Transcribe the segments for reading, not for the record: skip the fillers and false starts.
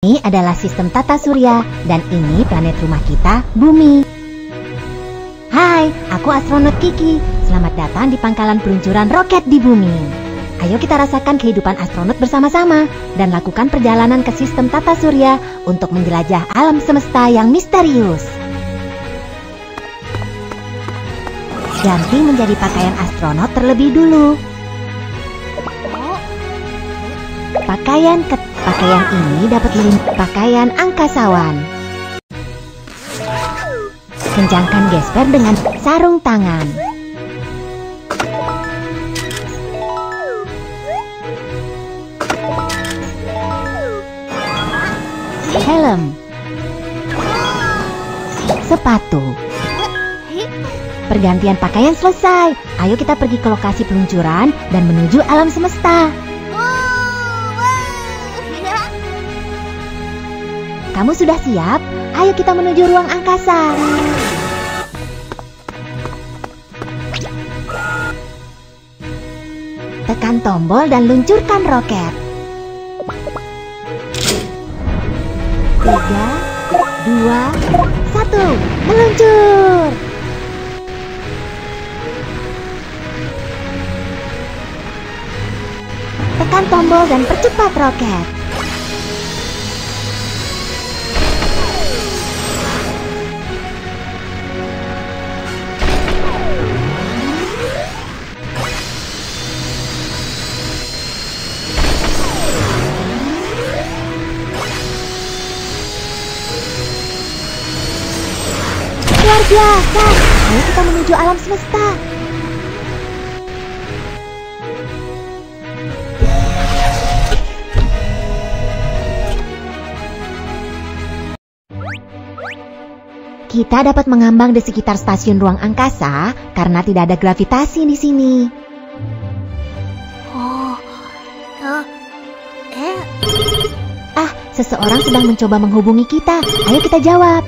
Ini adalah sistem tata surya dan ini planet rumah kita, Bumi. Hai, aku astronot Kiki. Selamat datang di pangkalan peluncuran roket di Bumi. Ayo kita rasakan kehidupan astronot bersama-sama dan lakukan perjalanan ke sistem tata surya untuk menjelajah alam semesta yang misterius. Ganti menjadi pakaian astronot terlebih dulu. Pakaian ini dapat pakaian angkasawan. Kencangkan gesper dengan sarung tangan. Helm. Sepatu. Pergantian pakaian selesai. Ayo kita pergi ke lokasi peluncuran dan menuju alam semesta. Kamu sudah siap? Ayo kita menuju ruang angkasa. Tekan tombol dan luncurkan roket. 3, 2, 1, meluncur! Tekan tombol dan percepat roket. Luar biasa! Ayo kita menuju alam semesta. Kita dapat mengambang di sekitar stasiun ruang angkasa karena tidak ada gravitasi di sini. Seseorang sedang mencoba menghubungi kita. Ayo kita jawab.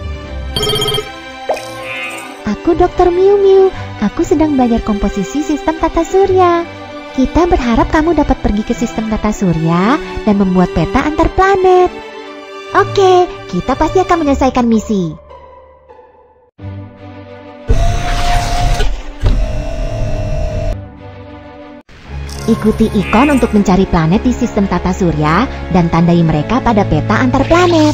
Aku Dr. Miu Miu. Aku sedang belajar komposisi sistem tata surya. Kita berharap kamu dapat pergi ke sistem tata surya dan membuat peta antar planet. Oke, kita pasti akan menyelesaikan misi. Ikuti ikon untuk mencari planet di sistem tata surya dan tandai mereka pada peta antar planet.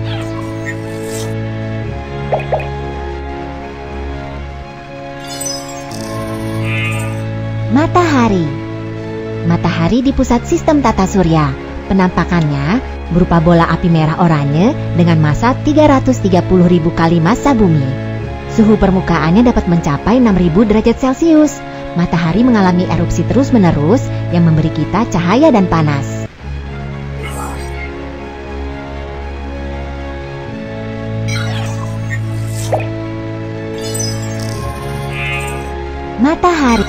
Matahari. Matahari di pusat sistem tata surya. Penampakannya berupa bola api merah oranye dengan massa 330.000 kali massa bumi. Suhu permukaannya dapat mencapai 6.000 derajat Celcius. Matahari mengalami erupsi terus-menerus yang memberi kita cahaya dan panas. Matahari.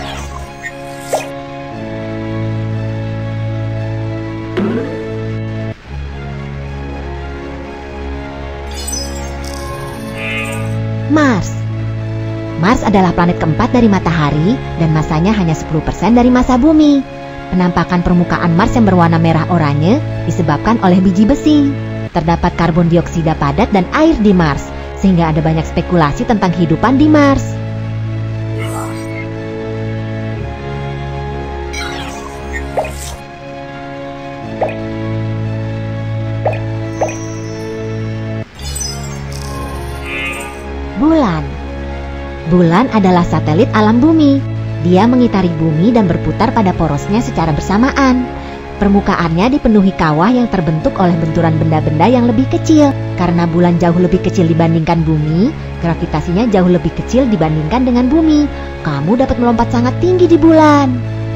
Mars. Mars adalah planet keempat dari Matahari dan masanya hanya 10% dari massa bumi. Penampakan permukaan Mars yang berwarna merah oranye disebabkan oleh biji besi. Terdapat karbon dioksida padat dan air di Mars, sehingga ada banyak spekulasi tentang kehidupan di Mars. Bulan. Bulan adalah satelit alam bumi. Dia mengitari bumi dan berputar pada porosnya secara bersamaan. Permukaannya dipenuhi kawah yang terbentuk oleh benturan benda-benda yang lebih kecil. Karena bulan jauh lebih kecil dibandingkan bumi, gravitasinya jauh lebih kecil dibandingkan dengan bumi. Kamu dapat melompat sangat tinggi di bulan.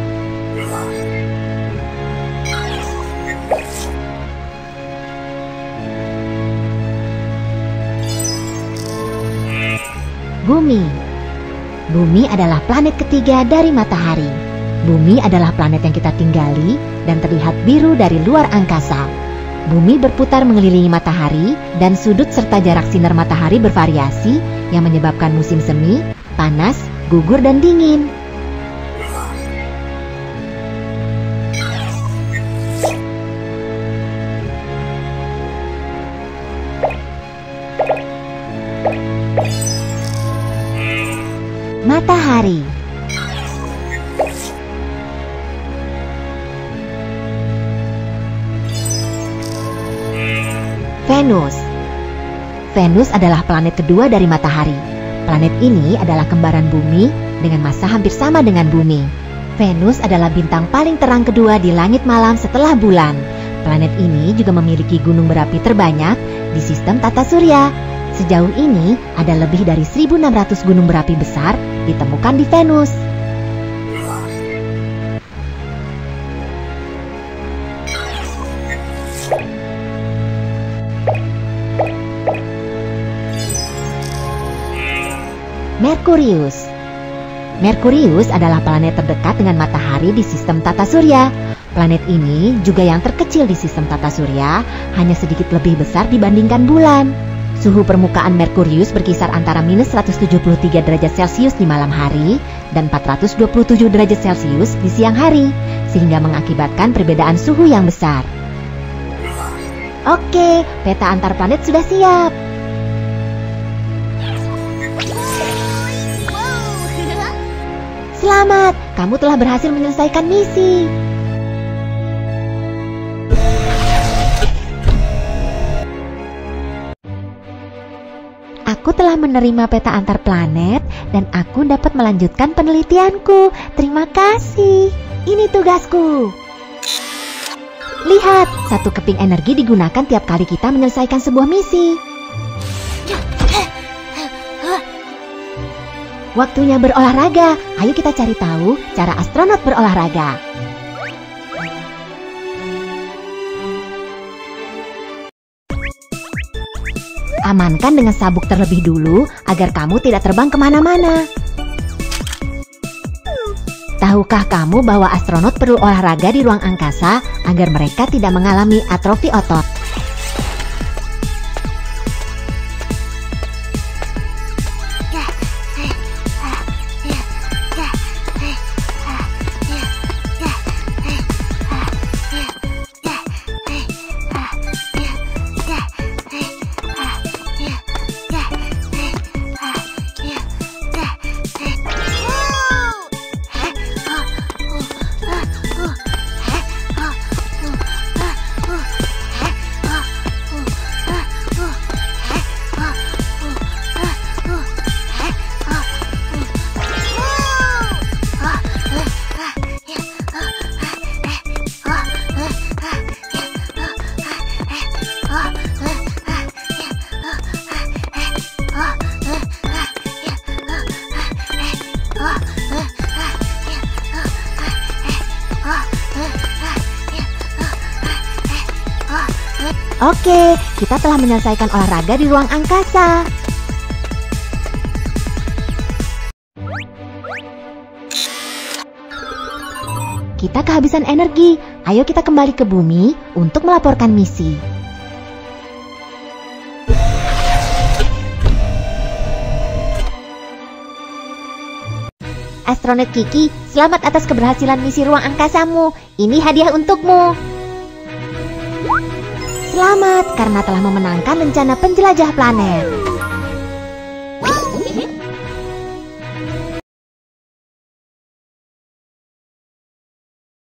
Bumi. Bumi adalah planet ketiga dari Matahari. Bumi adalah planet yang kita tinggali dan terlihat biru dari luar angkasa. Bumi berputar mengelilingi Matahari dan sudut serta jarak sinar Matahari bervariasi yang menyebabkan musim semi, panas, gugur, dan dingin. Venus. Venus adalah planet kedua dari matahari. Planet ini adalah kembaran bumi dengan massa hampir sama dengan bumi. Venus adalah bintang paling terang kedua di langit malam setelah bulan. Planet ini juga memiliki gunung berapi terbanyak di sistem tata surya. Sejauh ini ada lebih dari 1.600 gunung berapi besar ditemukan di Venus. Merkurius. Merkurius adalah planet terdekat dengan matahari di sistem tata surya. Planet ini juga yang terkecil di sistem tata surya, hanya sedikit lebih besar dibandingkan bulan. Suhu permukaan Merkurius berkisar antara minus 173 derajat Celcius di malam hari dan 427 derajat Celcius di siang hari, sehingga mengakibatkan perbedaan suhu yang besar. Oke, peta antar planet sudah siap. Selamat, kamu telah berhasil menyelesaikan misi. Aku telah menerima peta antar planet dan aku dapat melanjutkan penelitianku. Terima kasih. Ini tugasku. Lihat, satu keping energi digunakan tiap kali kita menyelesaikan sebuah misi. Waktunya berolahraga. Ayo kita cari tahu cara astronot berolahraga. Amankan dengan sabuk terlebih dulu agar kamu tidak terbang kemana-mana. Tahukah kamu bahwa astronot perlu olahraga di ruang angkasa agar mereka tidak mengalami atrofi otot? Oke, kita telah menyelesaikan olahraga di ruang angkasa. Kita kehabisan energi. Ayo kita kembali ke bumi untuk melaporkan misi. Astronot Kiki, selamat atas keberhasilan misi ruang angkasamu. Ini hadiah untukmu. Selamat karena telah memenangkan rencana penjelajah planet.